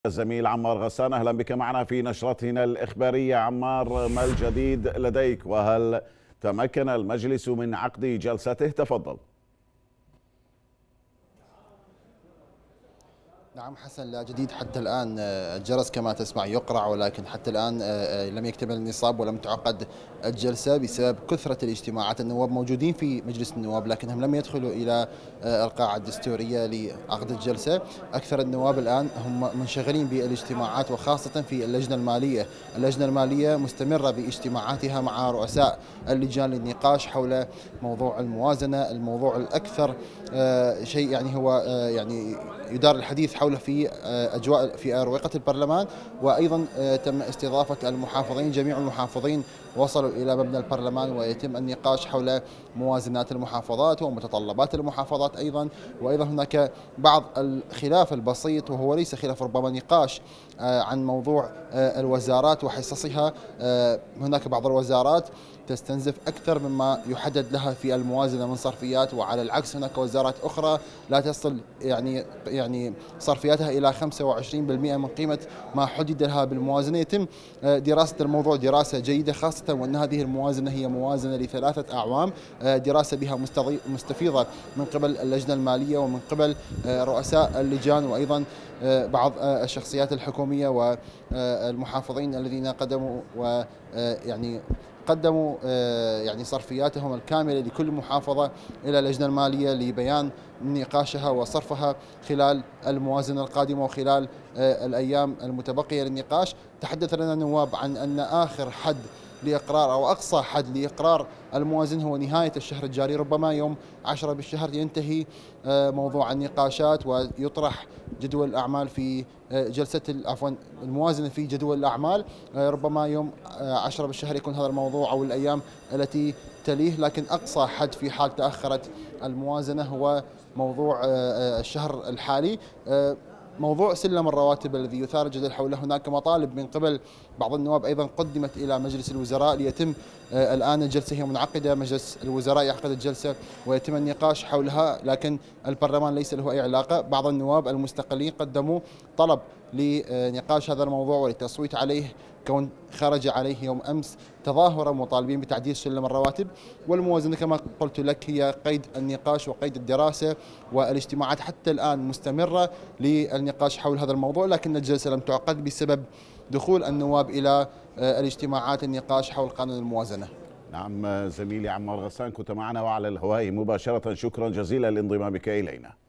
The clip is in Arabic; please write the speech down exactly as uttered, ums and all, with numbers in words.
الزميل عمار غسان، أهلا بك معنا في نشرتنا الإخبارية. عمار، ما الجديد لديك؟ وهل تمكن المجلس من عقد جلسته؟ تفضل. نعم حسن، لا جديد حتى الآن. الجرس كما تسمع يقرع، ولكن حتى الآن لم يكتمل النصاب ولم تعقد الجلسة بسبب كثرة الاجتماعات. النواب موجودين في مجلس النواب لكنهم لم يدخلوا إلى القاعة الدستورية لعقد الجلسة. أكثر النواب الآن هم منشغلين بالاجتماعات، وخاصة في اللجنة المالية. اللجنة المالية مستمرة باجتماعاتها مع رؤساء اللجان للنقاش حول موضوع الموازنة، الموضوع الأكثر شيء يعني هو يعني يدار الحديث حوله في أجواء في أروقة البرلمان. وأيضا تم استضافة المحافظين، جميع المحافظين وصلوا إلى مبنى البرلمان، ويتم النقاش حول موازنات المحافظات ومتطلبات المحافظات أيضا. وأيضا هناك بعض الخلاف البسيط، وهو ليس خلاف، ربما نقاش عن موضوع الوزارات وحصصها. هناك بعض الوزارات تستنزف أكثر مما يحدد لها في الموازنة من صرفيات، وعلى العكس هناك وزارات أخرى لا تصل يعني يعني صرفياتها إلى خمسة وعشرين بالمئة من قيمة ما حدد لها بالموازنة. يتم دراسة الموضوع دراسة جيدة، خاصة وأن هذه الموازنة هي موازنة لثلاثة أعوام، دراسة بها مستفيضة من قبل اللجنة المالية ومن قبل رؤساء اللجان، وأيضا بعض الشخصيات الحكومية والمحافظين الذين قدموا ويعني قدموا يعني صرفياتهم الكاملة لكل محافظة إلى اللجنة المالية لبيان نقاشها وصرفها خلال الموازنة القادمة وخلال الأيام المتبقية للنقاش. تحدث لنا النواب عن أن آخر حد لإقرار أو أقصى حد لإقرار الموازنة هو نهاية الشهر الجاري، ربما يوم عشرة بالشهر ينتهي موضوع النقاشات ويطرح جدول الأعمال في جلسة عفوا الموازنة في جدول الأعمال. ربما يوم عشرة بالشهر يكون هذا الموضوع أو الأيام التي تليه، لكن أقصى حد في حال تأخرت الموازنة هو موضوع الشهر الحالي. موضوع سلم الرواتب الذي يثار الجدل حوله، هناك مطالب من قبل بعض النواب أيضا قدمت إلى مجلس الوزراء ليتم الآن الجلسة هي منعقدة، مجلس الوزراء يعقد الجلسة ويتم النقاش حولها، لكن البرلمان ليس له أي علاقة. بعض النواب المستقلين قدموا طلب لنقاش هذا الموضوع وللتصويت عليه، كون خرج عليه يوم أمس تظاهرا مطالبين بتعديل سلم الرواتب. والموازنة كما قلت لك هي قيد النقاش وقيد الدراسة، والاجتماعات حتى الآن مستمرة للنقاش حول هذا الموضوع، لكن الجلسة لم تعقد بسبب دخول النواب إلى الاجتماعات النقاش حول قانون الموازنة. نعم زميلي عمار غسان، كنت معنا وعلى الهواء مباشرة، شكرا جزيلا لانضمامك إلينا.